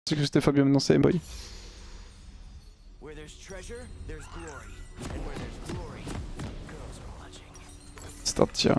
C'est que c'était Fabien maintenant c'est Boy. Start tir.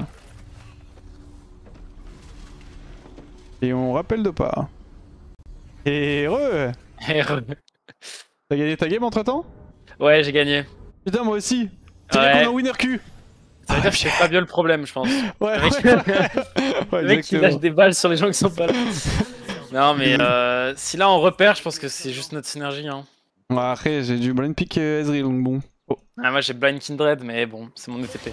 Et on rappelle de pas. Et re. T'as gagné ta game entre temps? Ouais, j'ai gagné. Putain, moi aussi. C'est bien qu'on a un winner Q. Ça veut dire que c'est Fabio le problème, je pense. Ouais, Le mec, ouais, le mec qui lâche des balles sur les gens qui sont pas là. Non, mais si là on repère, je pense que c'est juste notre synergie. Hein. Ouais, après, j'ai du blind pick Ezreal, donc bon. Oh. Ah, moi j'ai blind Kindred, mais bon, c'est mon ETP.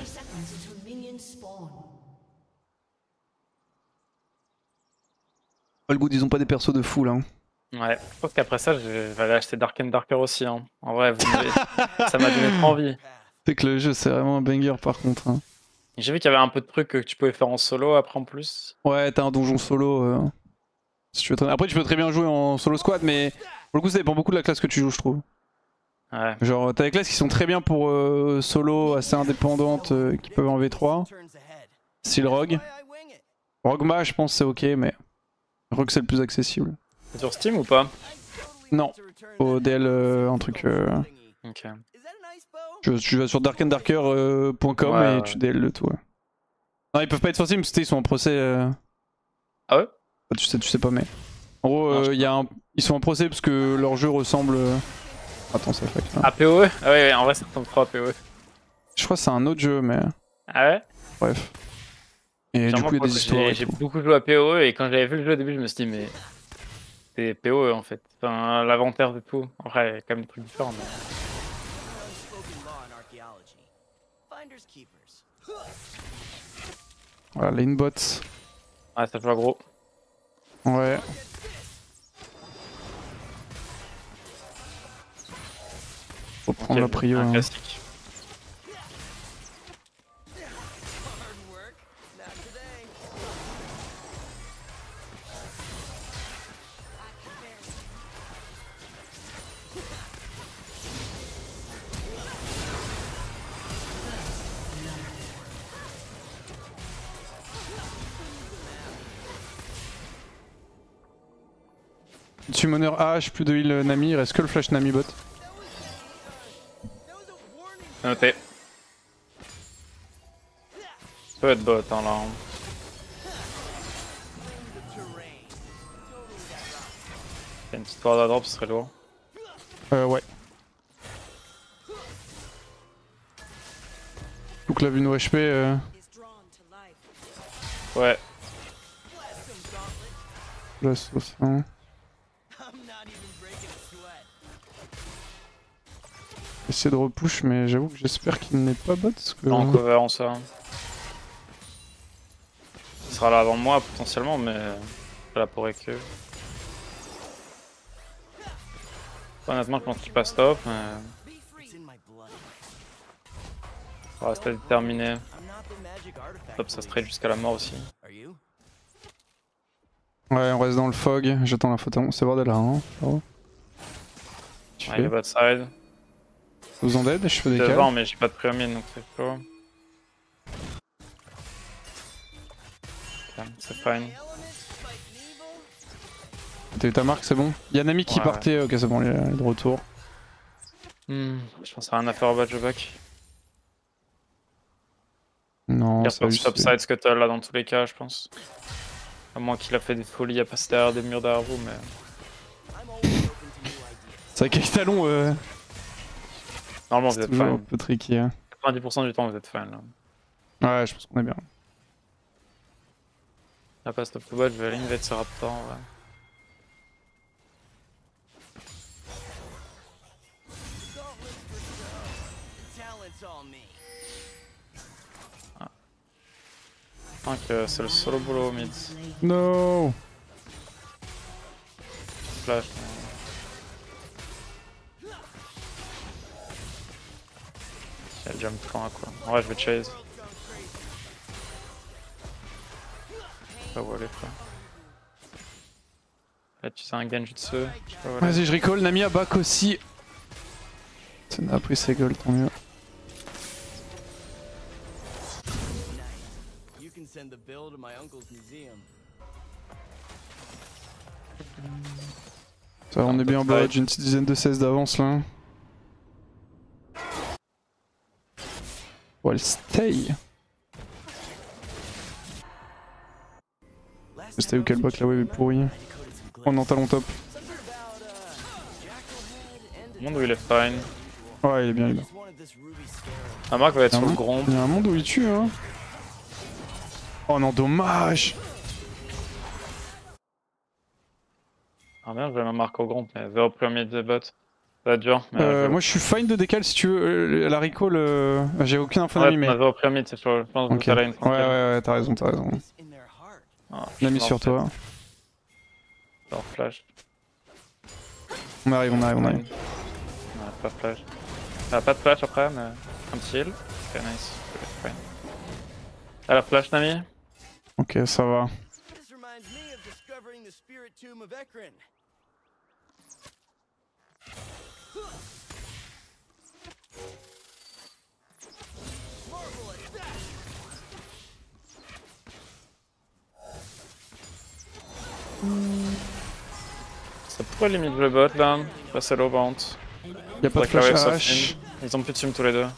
Pas le goût, ils ont pas des persos de fou là. Hein. Ouais, je pense qu'après ça, je vais aller acheter Dark and Darker aussi. Hein. En vrai, ça m'a donné trop envie. C'est que le jeu, c'est vraiment un banger par contre. Hein. J'ai vu qu'il y avait un peu de trucs que tu pouvais faire en solo après en plus. Ouais, t'as un donjon solo. Si tu veux Après, tu peux très bien jouer en solo squad, mais pour le coup, ça dépend beaucoup de la classe que tu joues, je trouve. Ouais. Genre, t'as des classes qui sont très bien pour solo, assez indépendantes, qui peuvent en V3. Style Rogue. Rogue je pense c'est ok, mais Rogue c'est le plus accessible. C'est sur Steam ou pas? Non, au DL, un truc. Ok. Tu vas sur darkanddarker.com Ouais, et tu DL le tout. Ouais. Non, ils peuvent pas être sur Steam parce qu'ils sont en procès. Ah ouais? Tu sais pas, mais. En gros, ils sont en procès parce que leur jeu ressemble. Attends, ça fait. À PoE? Ah ouais, en vrai, ça ressemble trop à PoE. Je crois que c'est un autre jeu, mais. Ah ouais? Bref. Et genre du coup, il y a des histoires. J'ai beaucoup joué à PoE et quand j'avais vu le jeu au début, je me suis dit, mais. C'est PoE en fait. Enfin, l'inventaire de tout. Après, il y a quand même des trucs différents. Mais... Voilà, lane bot. Ah, ça joue à gros. Ouais. Faut prendre la prio. Un Hein. classique. Summoner AH, plus de heal Nami, il reste que le flash Nami bot. C'est noté. Ça peut être bot hein, là. Il y a une petite corde à drop, ce serait lourd. Ouais. Donc là, vu nos HP. Ouais. La sauce, hein. Essayer de repush, mais j'avoue que j'espère qu'il n'est pas bot. Parce que... En cover en ça. Il sera là avant moi potentiellement, mais pas là pour que. Honnêtement, je pense qu'il passe top, mais. Ça va rester déterminé. Top, ça se trade jusqu'à la mort aussi. Ouais, on reste dans le fog. J'attends la photo. C'est bordel là, hein. Oh. Ouais, il est bot side. Vous en dead, je fais des Devant, calls. mais j'ai pas de préomine donc c'est chaud. Okay, c'est fine. T'as eu ta marque, c'est bon. Y'a Nami qui partait, ok, c'est bon, il est de retour. Je pense à rien à faire au bas de back. Non, Il y a ça pas de topside scuttle là dans tous les cas, je pense. À moins qu'il a fait des folies à passer derrière des murs derrière vous, mais. C'est vrai qu'avec Talon, Normalement, vous êtes toujours un fine. peu tricky. Hein. 90% du temps, vous êtes fine là. Ouais, je pense qu'on est bien. Là, pas stop to bot, je vais aller invade ce raptor. Ouais. Je pense que c'est le solo boulot mid. No. Flash. Il y a le jump point quoi. En vrai, je vais chase. Je sais pas où aller frère. Là, tu sais un genjutsu. Vas-y, je recall. Nami à back aussi. Ça n'a pris ses gold, tant mieux. Ça, on est bien en bas, j'ai une petite dizaine de 16 d'avance là. Oh, elle stay. Stay ou quel bot, la wave est pourrie. Oh non, talon top. Le monde où il est fine. Ouais, il est bien, il est bien. Un marque va être sur le grand. Il y a un monde où il tue, hein. Oh non, dommage. Ah merde, je vais ma marque au grand, mais 0 premier de bot. Ça va être dur. Mais moi je suis fine de décal si tu veux. La recall, j'ai aucune info ouais, mais. 0 premier, c'est sur. Je pense que Ok. ça là une Ouais, t'as raison, t'as raison. Ah, On a mis sur toi. Genre flash. On arrive. Ouais, pas flash. Pas de flash après, mais un petit heal. Ok, nice. Fine. Ah, la flash, Nami. Ok, ça va. Ça pourrait limite le bot là. Passer low bounce. Y'a pas de flash H. Ils ont plus de team tous les deux.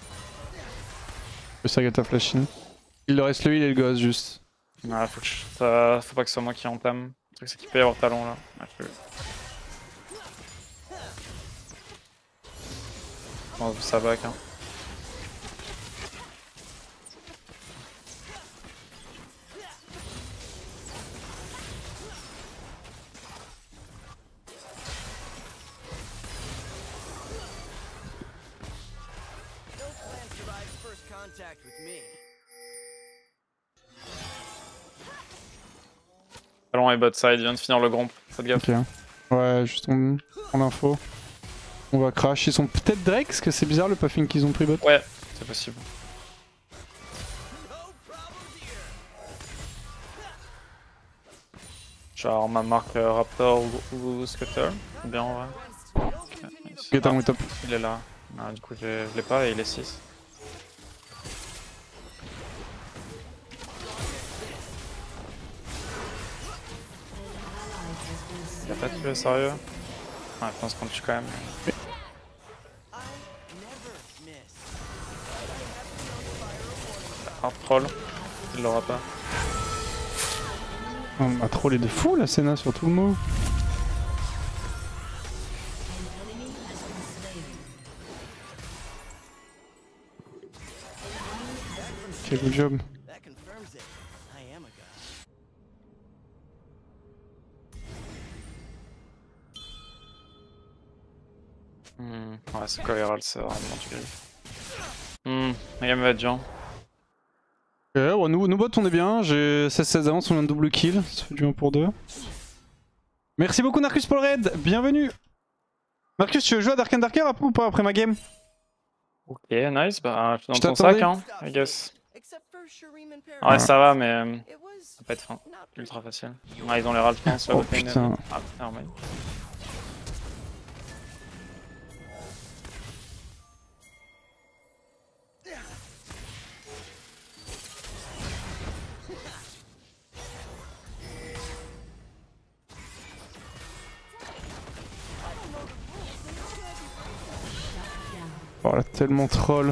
Le Sagat a flash in. Il leur reste le heal et le ghost juste. Ouais, faut pas que ce soit moi qui entame. Le truc c'est qu'il peut y avoir talon là. Ouais, je pense que ça back hein. Talon et bot side, il vient de finir le grand. Faites gaffe. Ok. Ouais, juste on prend l'info. On va crash. Ils sont peut-être Drake, parce que c'est bizarre le puffing qu'ils ont pris bot. Ouais, c'est possible. Genre ma marque Raptor ou Scutter. Bien en vrai. Okay, nice. Ok, talon est top. Il est là. Ah, du coup je l'ai pas et il est 6. Il a pas tué sérieux? Ouais, je pense qu'on le tue quand même. Hard troll, il l'aura pas. On a trollé de fou la Senna sur tout le mot. Ok, good job. Ouais, c'est cohérent, c'est vraiment du griffe. La game va être dur. Ok, ouais, nous bots on est bien, j'ai 16-16 d'avance, on vient de double kill, ça fait du 1 pour 2. Merci beaucoup Narcus pour le raid, bienvenue. Marcus, tu veux jouer à Dark and Darker après ou pas après ma game? Ok, nice, bah je suis dans ton t'attendais. sac hein, I guess. Ouais, ça va, mais ça va pas être fin. Ultra facile. Ouais, ils ont les râles, je pense. Oh putain. Ah, normal. Oh là, tellement troll.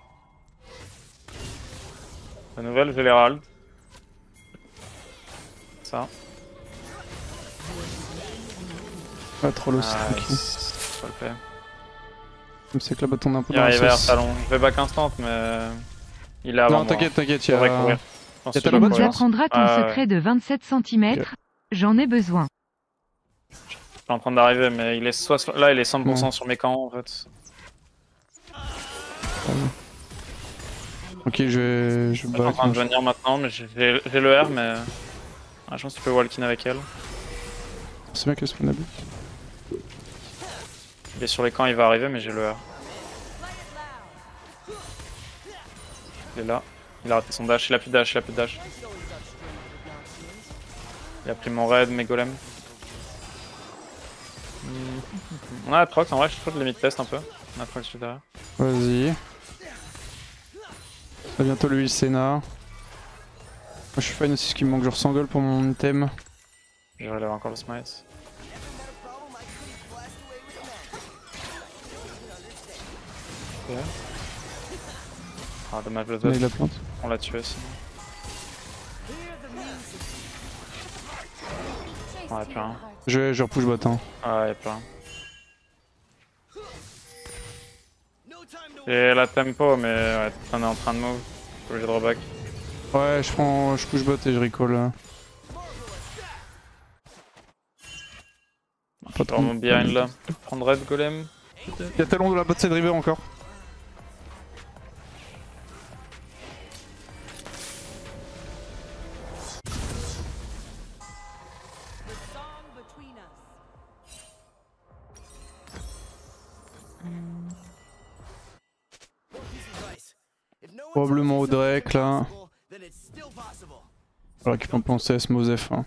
La nouvelle, j'ai les râles. Ça. Ah, troll aussi, Ah, tranquille. ça le fait. Je sais que la bâton un peu Il dans la arrive vers sauce. talon. Je vais back instant, mais il est avant Non, moi. t'inquiète, Il y'a... courir. Y'a Tu me apprendras ton secret de 27 cm. J'en ai besoin. Je suis en train d'arriver, mais il est soit là, il est 100% sur mes camps en fait. Ok, je Je suis en back. train de venir maintenant, mais j'ai le R, mais je pense que tu peux walk in avec elle. C'est bien que spawn a but. Il est sur les camps, il va arriver, mais j'ai le R. Il est là. Il a raté son dash, il a plus de dash, Il a pris mon raid, mes golems. On a la prox, en vrai je trouve limite test un peu. On a la prox juste derrière. Vas-y. À bientôt le heal Senna. Moi je suis fan aussi, ce qui me manque genre 100 gold pour mon item. Je relève encore le smite. Ok. Ah, dommage le Mais dodge. il a plante. On l'a tué sinon. Ouais, plus rien. Je repush bot. Hein. Ah, y'a plus rien. J'ai la tempo, mais ouais, on est en train de move. Faut que je drawback. Ouais, je push bot et je recall. Je suis vraiment behind là. Prendre red golem. Il y a talon de la bot side river encore. Probablement au Drake là. Alors qu'il peut penser à ce Mosef. Hein.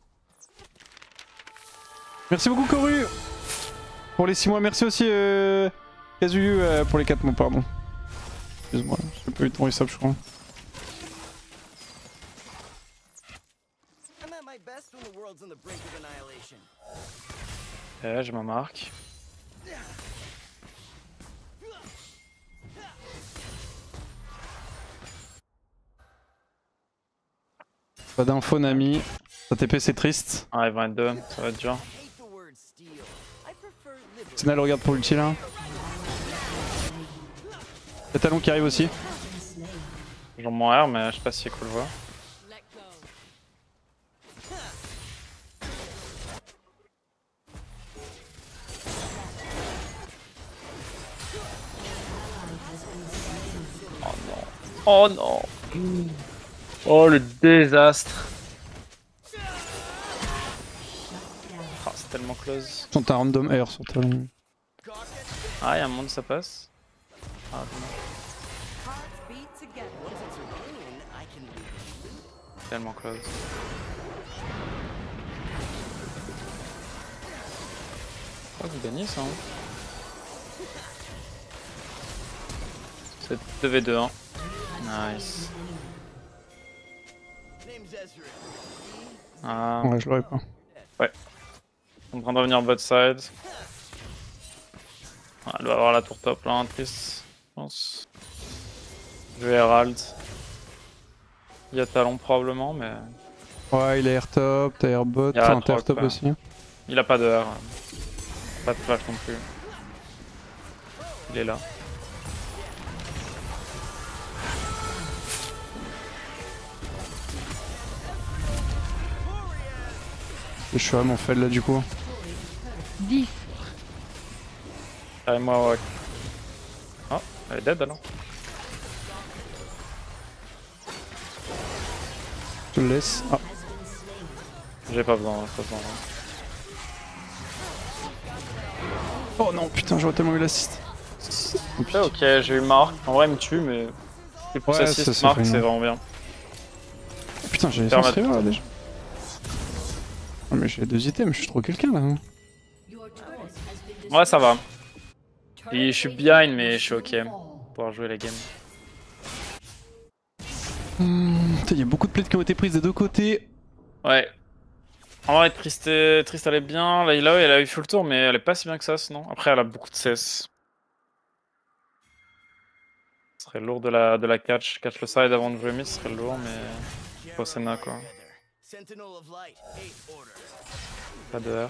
Merci beaucoup Koru pour les 6 mois. Merci aussi Kazuyu pour les 4 mois, pardon. Excuse-moi, j'ai pas eu ton resub je crois. Ouais, j'ai ma marque. Pas d'info Nami. Sa TP c'est triste. Ah, ils vont être deux, ça va être dur. Senna le regarde pour l'ulti là. Y'a Talon qui arrive aussi. J'ai mon R, mais je sais pas si c'est cool le voir. Oh non. Oh non. Oh le désastre. Oh, c'est tellement close. Ils sont un random air sur Talon. Ah, y'a un monde, ça passe. Ah, dommage. Tellement close. Je crois que vous gagnez ça. Hein. C'est 2v2. Hein. Nice. Ah, Ouais, je l'aurais pas. ouais. En train de revenir bot side. Ah, elle doit avoir la tour top là, hein, triste, je pense. Je vais Herald. Il y a Talon probablement, mais. Ouais, il est air top, t'as air bot, Il y a enfin t'as air Atrox, top ouais. aussi. Il a pas de R. Pas de flash non plus. Il est là. Et je suis à mon fel là du coup. 10. Allez, moi, ouais. Oh, elle est dead alors. Je te le laisse. Ah, J'ai pas besoin, pas besoin. oh non, putain, j'aurais tellement eu l'assist. Ok, j'ai eu Mark. En vrai, il me tue, mais. Plus pour Ouais, assist, ça, Mark, fait c'est une- vraiment bien. Putain, j'ai Permettre- Essence River là déjà. Oh, mais j'ai 2 items, je suis trop quelqu'un là. Hein. Ouais, ça va. Et je suis behind, mais je suis ok pour pouvoir jouer la game. Putain, y a beaucoup de plates qui ont été prises des deux côtés. Ouais. En vrai, Triste, Triste elle est bien. Layla, elle a eu full tour, mais elle est pas si bien que ça sinon. Après, elle a beaucoup de CS. Ce serait lourd de la catch. Catch le side avant de jouer mid, ce serait lourd, mais. Faut Senna quoi. Pas de R.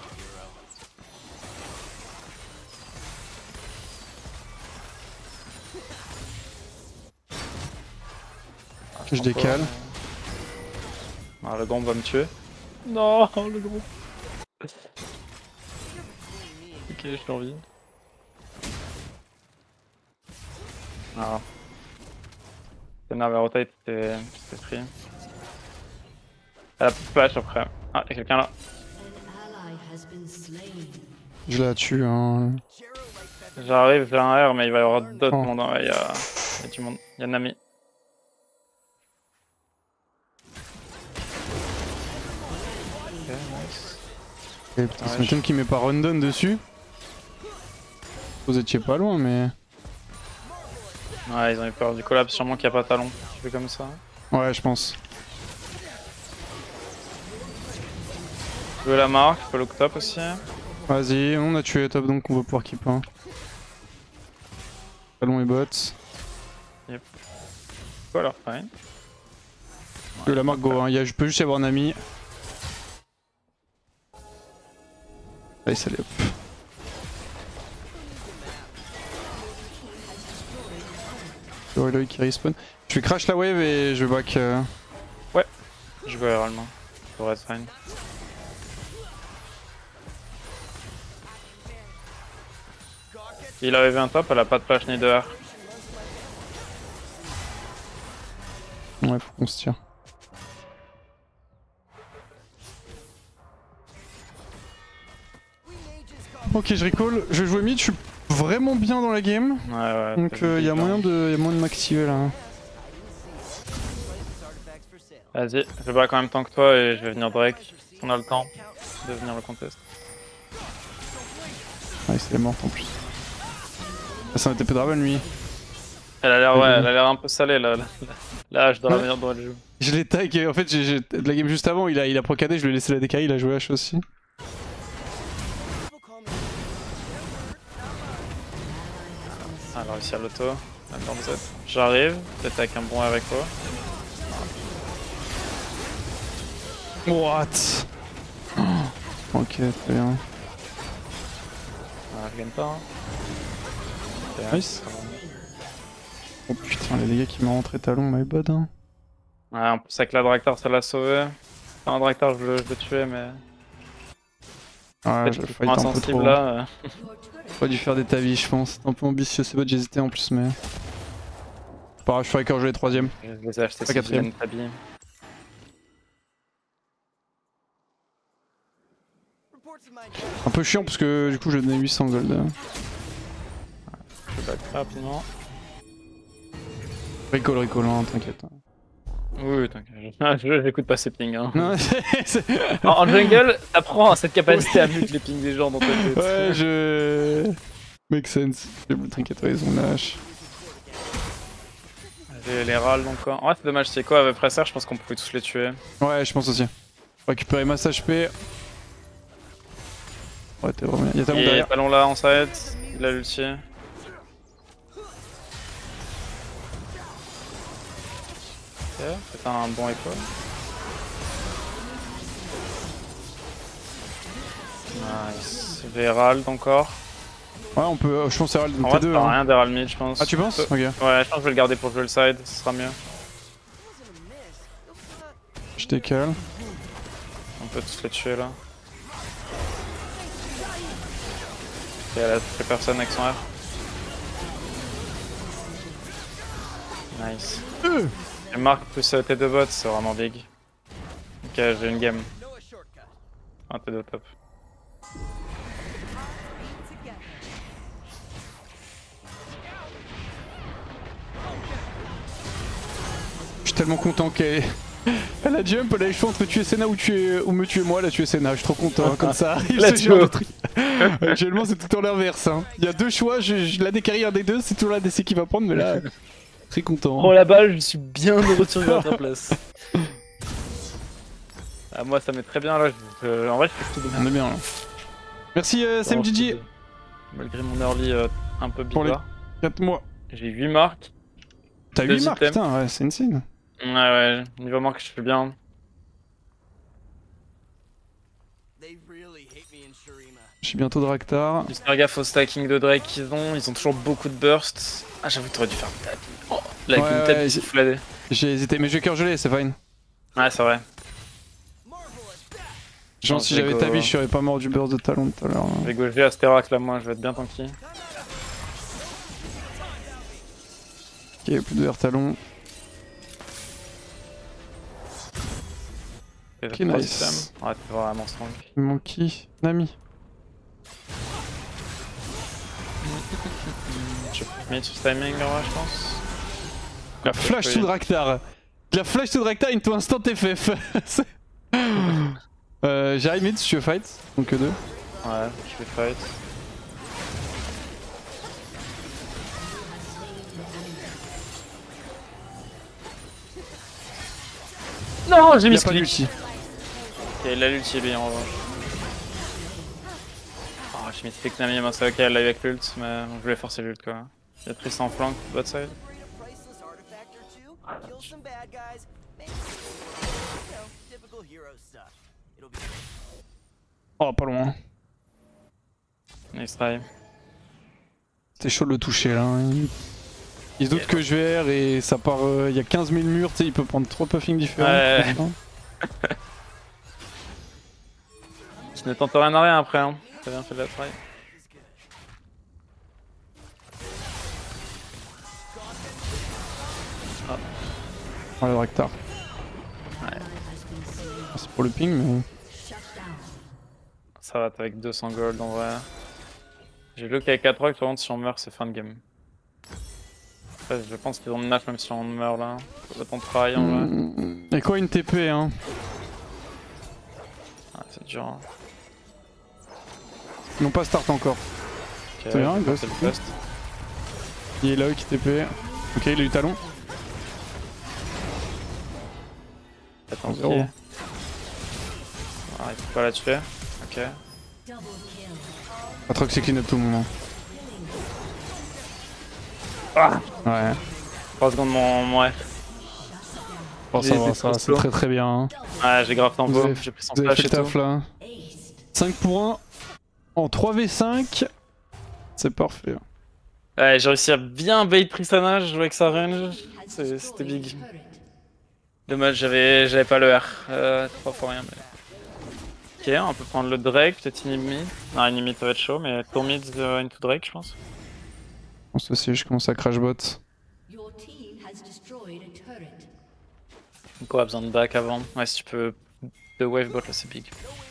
Je décale. Ah, le groupe va me tuer. Non, le groupe. Ok, je suis en vie. Ah. Senna vers rotate, c'était pris. Elle a plus de flash après. Ah, y'a quelqu'un là. Je la tue. Hein. J'arrive, j'ai un R, mais il va y avoir d'autres Oh. mondes. Hein. Il y a du monde. Il y a Nami. Ok, nice. Et putain, Ouais, ça m'étonne qu'il met pas rundon dessus. Vous étiez pas loin, mais. Ouais, ils ont eu peur du collapse, sûrement qu'il n'y a pas talon. Tu fais comme ça. Ouais, je pense. Je veux la marque, je peux look top aussi. Vas-y, on a tué top donc on va pouvoir keep. Hein. Talon et bot. Quoi alors, fine. Que la marque go, hein. Je peux juste y avoir un ami. Allez, salut hop. Le Eloy qui respawn. Je vais crash la wave et je back. Ouais, je vais réellement. Ça devrait être fine. Il avait vu un top, elle a pas de flash ni de R. Ouais, faut qu'on se tire. Ok, je recall. Je vais jouer mid, je suis vraiment bien dans la game. Ouais, Donc il y a moyen de m'activer là. Vas-y, je back en même temps que toi et je vais venir Drake. On a le temps de venir le contest. Ouais, c'est morte en plus. Ah, c'est un TP Draven lui. Elle a l'air elle a l'air un peu salée là. La hache dans la manière dont elle joue. Je l'ai tag et en fait j'ai de la game juste avant, il a procadé, je lui ai laissé la DK, il a joué H aussi. Alors ici à l'auto, même dans le Z. J'arrive, peut-être avec un bon RFO. What? Ok, très bien. Ah, je gagne pas. Hein. Nice. Oh putain, les dégâts qui m'ont rentré talon, my bad. Hein. Ouais, en plus avec la Draktar ça l'a sauvé. Enfin, un Draktar je le tuais mais... Ouais, je fight un peu trop. Là. J'aurais dû faire des tavis je pense. C'était un peu ambitieux ces bots, j'hésitais en plus mais... Pas grave, je ferais quand jouer 3ème. Je les ai achetés pas 4ème. Un peu chiant parce que du coup je donnais 800 gold. Je back rapidement. Recall, hein, t'inquiète. Oui, t'inquiète, j'écoute pas ces pings. Hein. Non, En jungle, t'apprends cette capacité à mute les pings des gens dans ta tête. Ouais, Make sense. T'inquiète, ouais, ils ont lâche. J'ai les râles encore. Ouais, c'est dommage, c'est quoi avec Presser, je pense qu'on pouvait tous les tuer. Ouais, je pense aussi. Récupérer masse HP. Ouais, t'es vraiment bien. Y'a talon Et derrière. talon là en side, il a l'ulti. Ok, c'est un bon écho. Nice. Vérald encore. Ouais, on peut. Je pense Herald En vrai, T2. t'as Hein. rien d'Herald mid, je pense. Ah, tu penses? Ok. Ouais, je pense que je vais le garder pour jouer le side, ce sera mieux. Je décale. On peut tous les tuer là. Ok, elle a tué personne avec son R. Nice. Et Marc plus T2 bot, c'est vraiment big. Ok, j'ai une game. Un T2 top. Je suis tellement content qu'elle a jump, elle a le choix entre tuer Senna ou me tuer moi, elle a tué Senna, je suis trop content, hein, comme ça arrive ce genre de truc. Actuellement c'est tout en l'inverse, hein. Il y a deux choix, je la décarry un des deux, c'est toujours la DC qui va prendre, mais là, très content. Prends la balle, je suis bien de retour à ta place. Ah, moi ça met très bien là, en vrai je fais tout de On est bien là. Merci SMGG. Malgré mon early un peu pour les bizarre. 4 mois. J'ai 8 marques. T'as 8 marques, putain, ouais, c'est insane. Ouais, niveau marque je fais bien. J'ai bientôt Draktar. Juste faire gaffe au stacking de Drake qu'ils ont toujours beaucoup de burst. Ah j'avoue t'aurais dû faire un tapis. Oh, là avec une tapis c'est full AD. J'ai hésité, mais j'ai cœur gelé, c'est fine. Ouais c'est vrai. Genre si j'avais tabi, je serais pas mort du burst de talon tout à l'heure. Je vais gaucher à Sterak là, moi je vais être bien tanky. Ok, plus de R talon. Ok, nice. Ouais, t'es vraiment strong. Il manque qui? Nami. Je peux mettre ce timing en vrai, je pense. La flash sous Draktar. La flash sous Draktar into instant FF. J'arrive mid si tu veux fight. Donc que deux. Ouais, je vais fight. Non, j'ai mis ce clic. Ok, il a l'ulti lui en revanche. Oh, j'ai mis ce clic Nami, moi c'est ok, elle l'a eu avec l'ult, mais je voulais forcer l'ult quoi. Il a pris ça en flank, bot side. Oh, pas loin. Nice try. C'était chaud de le toucher là. Il se doute que je vais R et ça part. Il y a 15 000 murs, tu sais, il peut prendre 3 puffings différents. Ouais. Je ne tente rien à rien après, hein. T'as bien fait de la try. Oh le Rectar. Ouais. C'est pour le ping mais... Ça va, t'es avec 200 gold en vrai. J'ai lu qu'avec 4 rock, par contre, si on meurt, c'est fin de game. Après, je pense qu'ils ont 9 même si on meurt là. Ça va tenter try en vrai. Et quoi une TP hein? Ouais, c'est dur. Hein. Ils n'ont pas start encore. Okay, C'est bien, c'est le bust. Il est là qui TP. Ok, il a eu talon. Attends, 0. ok. Ah, il faut pas la tuer. Ok. Atrox c'est clean up tout le moment. Ah, Ouais. 3 secondes mon F. Oh ça va, ça va, c'est très très bien. Hein. Ouais, j'ai grave tempo, j'ai pris son flash et tout. Taf, là. 5 pour 1 en 3v5. C'est parfait. Ouais, j'ai réussi à bien bait Tristana, je jouais avec sa range. C'était big. Dommage, j'avais pas le R. 3 fois rien, mais... Ok, on peut prendre le Drake, peut-être Inhibit. Non, Inhibit ça va être chaud, mais tour mid into Drake, je pense. Je pense aussi, je commence à crash bot. Nico a besoin de back avant. Ouais, si tu peux 2 wave bot là, c'est big.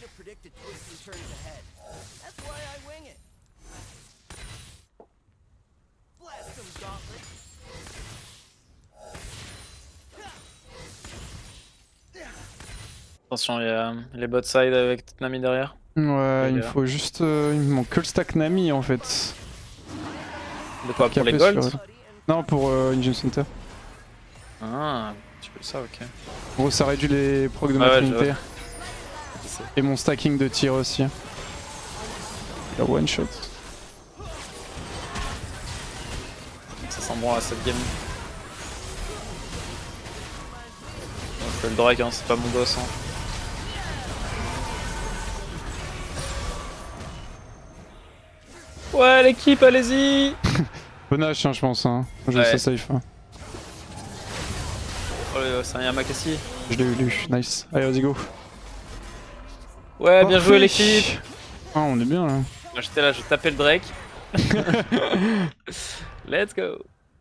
Attention, il y a les bot side avec Nami derrière. Ouais, il me faut juste. Il me manque que le stack Nami en fait. De quoi, pour les gold? Non, pour Engine Center. Ah, tu peux ça, ok. En gros, ça réduit les procs de ma trinité. Et mon stacking de tir aussi. La one shot. Ça sent bon à cette game. Donc, le Drake, hein, c'est pas mon boss. Hein. Ouais, l'équipe, allez-y! Bon H, hein, je pense. Hein. Je ouais. ça safe. Hein. Oh, c'est un Yamakasi. Je l'ai eu, nice. Allez, vas-y, go. Ouais, bien joué l'équipe! Ah, on est bien là. Moi j'étais là, je tapais le Drake. Let's go!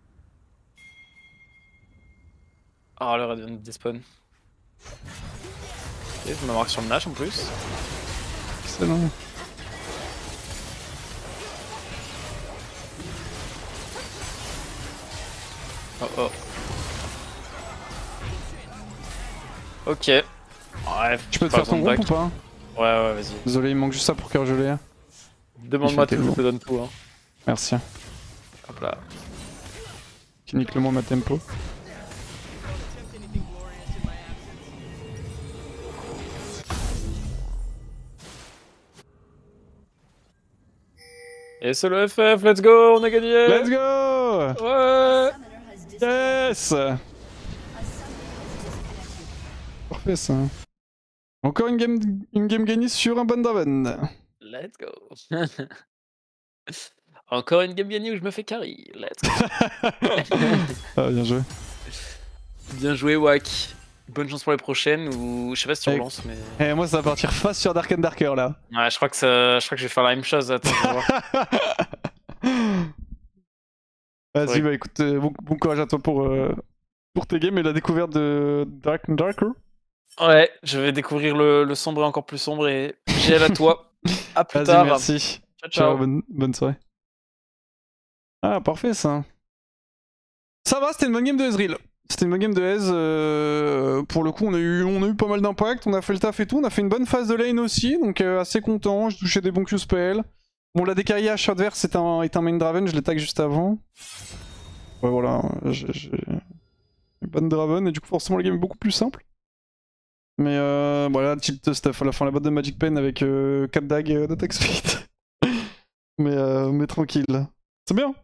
Oh, le Red vient de despawn. Ok, je me marque sur le Nash en plus. Excellent. Oh oh. Ok. Ouais, tu peux te faire ton groupe ou pas? Ouais, vas-y. Désolé, il me manque juste ça pour cœur gelé. Demande-moi tout, je te donne tout. Hein. Merci. Hop là. Qui nique le moins ma tempo. Et c'est le FF, let's go, on a gagné! Let's go! Ouais! Yes! Parfait ça. Encore une game gagnée sur un Bandraven. Let's go! Encore une game gagnée où je me fais carry. Let's go! Ah, bien joué. Bien joué, Wack. Bonne chance pour les prochaines, ou je sais pas si tu relances, mais... Et moi ça va partir face sur Dark and Darker là. Ouais, je crois que je vais faire la même chose, attends, je vais voir. Vas-y, bah écoute, bon courage à toi pour tes games et la découverte de Dark and Darker. Ouais, je vais découvrir le sombre et encore plus sombre et j'ai à toi. À plus tard. Merci. Ciao. Bonne soirée. Ah, parfait ça. Ça va, c'était une bonne game de Ezreal. C'était une bonne game de Ez. Pour le coup, on a eu pas mal d'impact, on a fait le taf et tout. On a fait une bonne phase de lane aussi, donc assez content. J'ai touché des bons QSPL. Bon, la DKIH adverse est un main Draven, je l'ai tag juste avant. Ouais, voilà, j'ai une bonne Draven et du coup, forcément, la game est beaucoup plus simple. Mais voilà, tilt stuff à la fin, la botte de Magic Pen avec 4 dagues d'attack speed. mais tranquille. C'est bien.